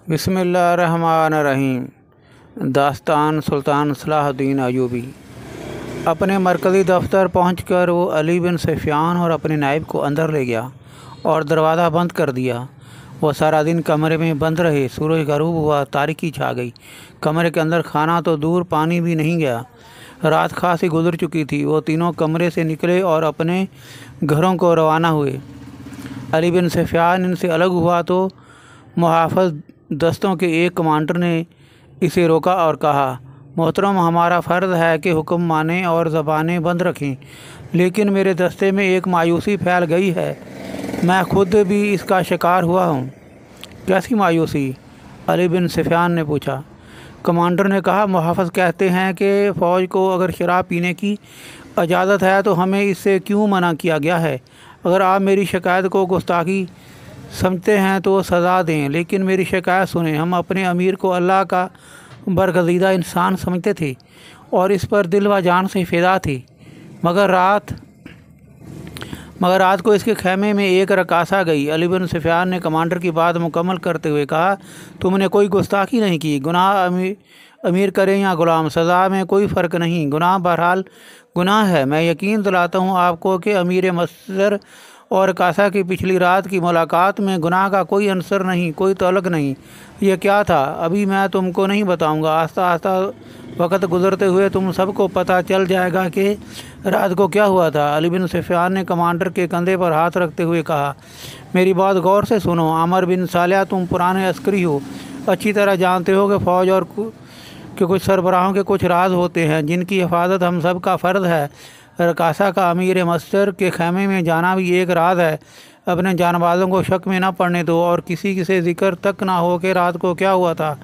बिस्मिल्लाहिर्रहमानिर्रहीम। दास्तान सुल्तान सलाहुद्दीन अयूबी। अपने मरकज़ी दफ्तर पहुंचकर वो अली बिन सुफ़ियान और अपने नायब को अंदर ले गया और दरवाज़ा बंद कर दिया। वो सारा दिन कमरे में बंद रहे। सूरज गरूब हुआ, तारीकी छा गई। कमरे के अंदर खाना तो दूर, पानी भी नहीं गया। रात खासी गुजर चुकी थी। वो तीनों कमरे से निकले और अपने घरों को रवाना हुए। अली बिन सुफ़ियान इनसे अलग हुआ तो मुहाफ़िज़ दस्तों के एक कमांडर ने इसे रोका और कहा, मोहतरम, हमारा फ़र्ज़ है कि हुक्म मानें और ज़बानें बंद रखें, लेकिन मेरे दस्ते में एक मायूसी फैल गई है। मैं खुद भी इसका शिकार हुआ हूँ। कैसी मायूसी? अली बिन सुफ़ियान ने पूछा। कमांडर ने कहा, मुहाफ़िज़ कहते हैं कि फ़ौज को अगर शराब पीने की इजाज़त है तो हमें इससे क्यों मना किया गया है। अगर आप मेरी शिकायत को गुस्ताखी समझते हैं तो सज़ा दें, लेकिन मेरी शिकायत सुनें। हम अपने अमीर को अल्लाह का बरगज़ीदा इंसान समझते थे और इस पर दिल व जान से फ़िदा थे, मगर रात को इसके खेमे में एक रकासा गई। अली बिन सुफ़ियान ने कमांडर की बात मुकम्मल करते हुए कहा, तुमने कोई गुस्ताखी नहीं की। गुनाह अमीर करें या ग़ुलाम, सज़ा में कोई फ़र्क नहीं। गुनाह बहरहाल गुनाह है। मैं यकीन दिलाता हूँ आपको कि अमीर मस्जिद और कासा की पिछली रात की मुलाकात में गुनाह का कोई अंसर नहीं, कोई तअल्लुक़ नहीं। यह क्या था, अभी मैं तुमको नहीं बताऊंगा। आस्ता आस्ता वक़्त गुज़रते हुए तुम सबको पता चल जाएगा कि रात को क्या हुआ था। अली बिन सुफ़ियान ने कमांडर के कंधे पर हाथ रखते हुए कहा, मेरी बात गौर से सुनो। आमिर बिन सालिया, तुम पुराने अस्करी हो, अच्छी तरह जानते हो कि फ़ौज और के कुछ सरबराहों के कुछ राज होते हैं जिनकी हिफाजत हम सब का फ़र्ज़ है। रकासा का अमीर मस्जिद के खेमे में जाना भी एक राज है। अपने जानबाजों को शक में न पड़ने दो और किसी से जिक्र तक ना हो कि रात को क्या हुआ था।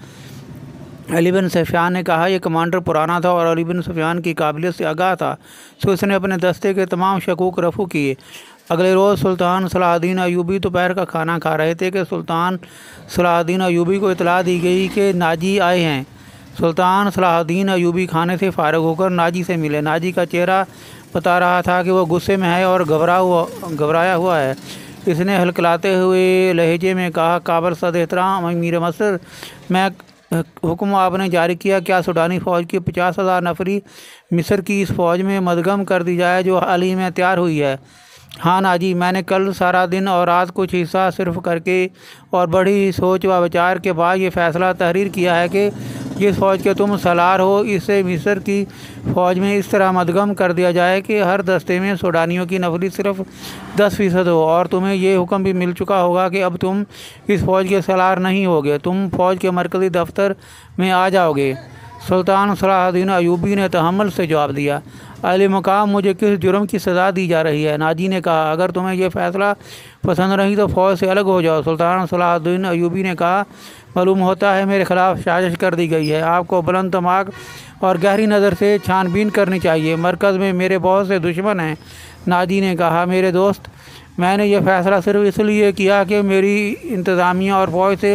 अली बिन सुफ़ियान ने कहा। यह कमांडर पुराना था और अली बिन सुफ़ियान की काबिलियत से आगाह था, तो उसने अपने दस्ते के तमाम शकूक रफू किए। अगले रोज़ सुल्तान सलाहुद्दीन अयूबी दोपहर का खाना खा रहे थे कि सुल्तान सलाहुद्दीन अयूबी को इतला दी गई कि नाजी आए हैं। सुल्तान सलाहुद्दीन अयूबी खाने से फ़ारिग होकर नाजी से मिले। नाजी का चेहरा बता रहा था कि वह गुस्से में है और घबराया हुआ है। इसने हल्कलाते हुए लहजे में कहा, काबिल सद एहतराम अमीर मस्जिद, मैं हुक्म आपने जारी किया, क्या सूडानी फ़ौज की 50,000 नफरी मिस्र की इस फ़ौज में मदगम कर दी जाए जो हाल ही में तैयार हुई है। हाँ नाजी, मैंने कल सारा दिन और रात कुछ हिस्सा सिर्फ करके और बड़ी सोच व विचार के बाद ये फ़ैसला तहरीर किया है कि जिस फ़ौज के तुम सलार हो, इससे मिस्र की फ़ौज में इस तरह मदगम कर दिया जाए कि हर दस्ते में सूडानियों की नफरी सिर्फ 10% हो। और तुम्हें ये हुक्म भी मिल चुका होगा कि अब तुम इस फ़ौज के सलार नहीं होगे, तुम फ़ौज के मरकज़ी दफ्तर में आ जाओगे। सुल्तान सलाहुद्दीन अयूबी ने तहम्मुल से जवाब दिया, अली मुकाम, मुझे किस जुर्म की सज़ा दी जा रही है। नाजी ने कहा, अगर तुम्हें यह फ़ैसला पसंद नहीं तो फ़ौज से अलग हो जाओ। सुल्तान सलाहुद्दीन अयूबी ने कहा, मालूम होता है मेरे ख़िलाफ़ साजिश कर दी गई है। आपको बुलंद दिमाग और गहरी नज़र से छानबीन करनी चाहिए। मरकज़ में मेरे बहुत से दुश्मन हैं। नाजी ने कहा, मेरे दोस्त, मैंने यह फ़ैसला सिर्फ इसलिए किया कि मेरी इंतज़ामिया और फ़ौज से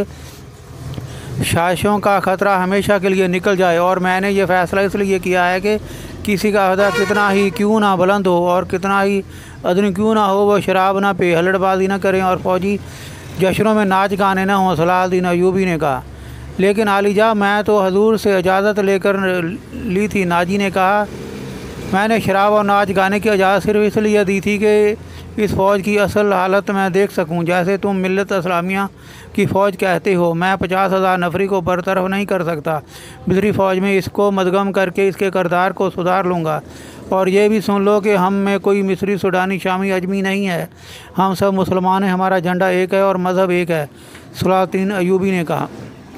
साजिशों का ख़तरा हमेशा के लिए निकल जाए, और मैंने यह फ़ैसला इसलिए किया है कि किसी का अहदा कितना ही क्यों ना बुलंद हो और कितना ही अदनी क्यों ना हो, वह शराब ना पे, हल्लड़बाजी ना करें और फ़ौजी जश्नों में नाच गाने न हों। सलाहुद्दीन अयूबी ने कहा, लेकिन आलिजा, मैं तो हजूर से इजाज़त लेकर ली थी। नाजी ने कहा, मैंने शराब और नाच गाने की इजाज़त सिर्फ इसलिए दी थी कि इस फ़ौज की असल हालत मैं देख सकूं। जैसे तुम मिल्लत इस्लामिया की फ़ौज कहते हो, मैं 50,000 नफरी को बरतरफ नहीं कर सकता। मिस्री फ़ौज में इसको मदगम करके इसके किरदार को सुधार लूँगा। और ये भी सुन लो कि हम में कोई मिस्री, सूडानी, शामी, अजमी नहीं है। हम सब मुसलमान हैं, हमारा झंडा एक है और मज़हब एक है। सलाहुद्दीन अयूबी ने कहा,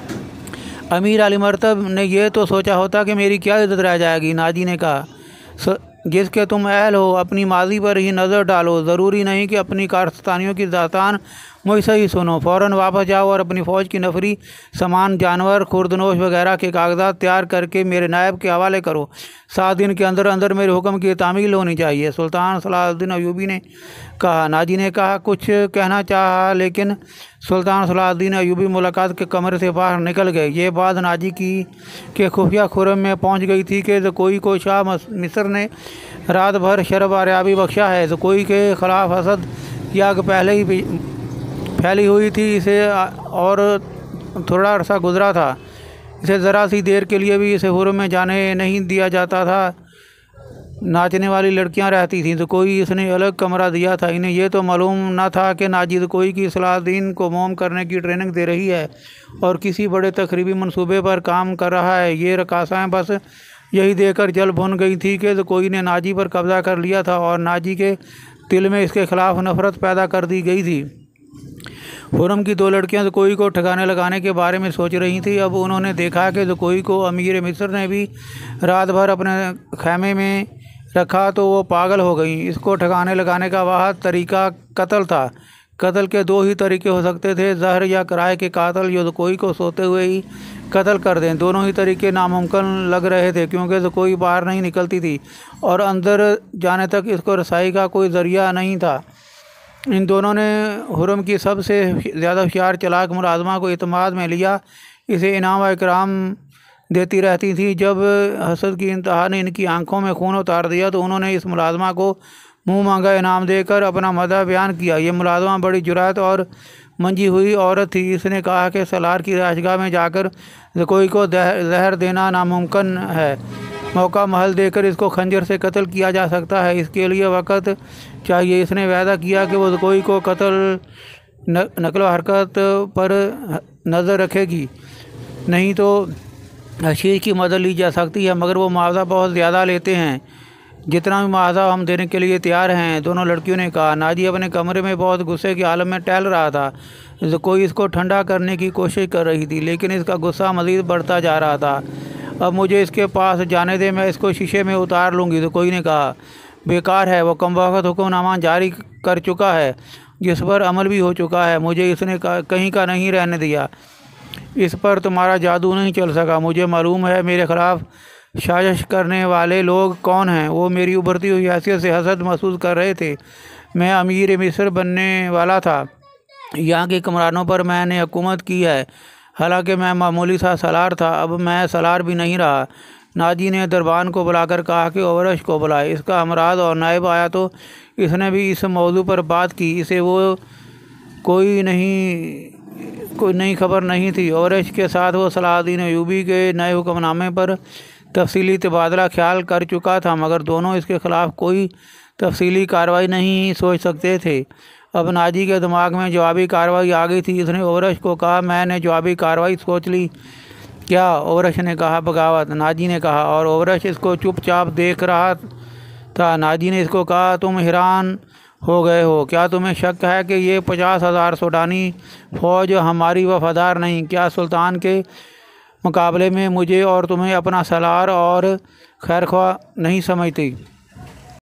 अमीर अली मरतब ने यह तो सोचा होता कि मेरी क्या इज़्ज़त रह जाएगी। नाजी ने कहा, जिसके तुम अहल हो, अपनी माजी पर ही नज़र डालो। ज़रूरी नहीं कि अपनी कारस्तानियों की दास्तान मुझसे ही सुनो। फ़ौरन वापस जाओ और अपनी फ़ौज की नफरी, सामान, जानवर, खुर्दनोश वगैरह के कागजात तैयार करके मेरे नायब के हवाले करो। 7 दिन के अंदर अंदर मेरे हुक्म की तामील होनी चाहिए। सुल्तान सलाहुद्दीन अयूबी ने कहा। नाजी ने कहा, कुछ कहना चाहा, लेकिन सुल्तान सलाहुद्दीन अयूबी मुलाकात के कमरे से बाहर निकल गए। ये बात नाजी की के खुफिया खुरम में पहुँच गई थी कि ज़कोई को शाह मिस्र ने रात भर शरब आर्याबी बख्शा है। ज़कोई के ख़िलाफ़ हसद या पहले ही फैली हुई थी। इसे और थोड़ा अरसा गुजरा था, इसे ज़रा सी देर के लिए भी इसे हुर्र में जाने नहीं दिया जाता था। नाचने वाली लड़कियां रहती थीं तो कोई इसने अलग कमरा दिया था। इन्हें यह तो मालूम न था कि नाजिद कोई की सलाहुद्दीन को मोम करने की ट्रेनिंग दे रही है और किसी बड़े तकरीबी मंसूबे पर काम कर रहा है। ये रकासाएँ बस यही देखकर जल भुन गई थी कि कोई ने नाजी पर कब्जा कर लिया था और नाजी के दिल में इसके खिलाफ नफरत पैदा कर दी गई थी। खुर्रम की दो लड़कियां ज़कोई को ठिकाने लगाने के बारे में सोच रही थी। अब उन्होंने देखा कि ज़कोई को अमीर मिस्र ने भी रात भर अपने खैमे में रखा तो वो पागल हो गई। इसको ठिकाने लगाने का वह तरीका कत्ल था। कत्ल के दो ही तरीके हो सकते थे, जहर या किराए के कातिल जो ज़कोई को सोते हुए ही कत्ल कर दें। दोनों ही तरीके नामुमकिन लग रहे थे क्योंकि ज़कोई बाहर नहीं निकलती थी और अंदर जाने तक इसको रसाई का कोई ज़रिया नहीं था। इन दोनों ने खुर्रम की सबसे ज़्यादा होशियार चालाक मुलाज़मा को इत्मीनान में लिया। इसे इनाम व इकराम देती रहती थी। जब हसद की इंतहा ने इनकी आंखों में खून उतार दिया तो उन्होंने इस मुलाज़मा को मुँह मांगा इनाम देकर अपना मदह बयान किया। ये मुलाज़मा बड़ी जुरात और मंजी हुई औरत थी। इसने कहा कि सलार की राशगाह में जाकर ज़कोई को जहर देना नामुमकिन है। मौका महल देकर इसको खंजर से कत्ल किया जा सकता है, इसके लिए वक़्त चाहिए। इसने वादा किया कि वो ज़कोई को कत्ल नकल हरकत पर नज़र रखेगी, नहीं तो हशीश की मदद ली जा सकती है, मगर वो मुआवजा बहुत ज़्यादा लेते हैं, जितना भी मुआवजा हम देने के लिए तैयार हैं। दोनों लड़कियों ने कहा। नाजी अपने कमरे में बहुत गुस्से के आलम में टहल रहा था। ज़कोई इसको ठंडा करने की कोशिश कर रही थी लेकिन इसका गुस्सा मज़ीद बढ़ता जा रहा था। अब मुझे इसके पास जाने दे, मैं इसको शीशे में उतार लूँगी। ज़कोई ने कहा। बेकार है, वो कमबख्त हुक्मनामा जारी कर चुका है जिस पर अमल भी हो चुका है। मुझे इसने कहीं का नहीं रहने दिया। इस पर तुम्हारा जादू नहीं चल सका। मुझे मालूम है मेरे ख़िलाफ़ साजिश करने वाले लोग कौन हैं। वो मेरी उभरती हुई हैसियत से हसद महसूस कर रहे थे। मैं अमीर मिस्र बनने वाला था। यहाँ के हुक्मरानों पर मैंने हुकूमत की है, हालांकि मैं मामूली सा सलार था। अब मैं सलार भी नहीं रहा। नाजी ने दरबान को बुलाकर कहा कि ओवरश को बुलाए। इसका हमराज और नायब आया तो इसने भी इस मौजू पर बात की। इसे वो कोई नई खबर नहीं थी। ओवरश के साथ वो सलाहुद्दीन अय्यूबी के नए हुक्मनामे पर तफसीली तबादला ख्याल कर चुका था, मगर दोनों इसके ख़िलाफ़ कोई तफसीली कार्रवाई नहीं सोच सकते थे। अब नाजी के दिमाग में जवाबी कार्रवाई आ गई थी। इसने ओवरश को कहा, मैंने जवाबी कार्रवाई सोच ली। क्या? ओवरश ने कहा। बगावत, नाजी ने कहा, और ओवरश इसको चुपचाप देख रहा था। नाजी ने इसको कहा, तुम हैरान हो गए हो? क्या तुम्हें शक है कि ये 50,000 सूडानी फ़ौज हमारी वफादार नहीं? क्या सुल्तान के मुकाबले में मुझे और तुम्हें अपना सलार और खैरख्वाह नहीं समझती?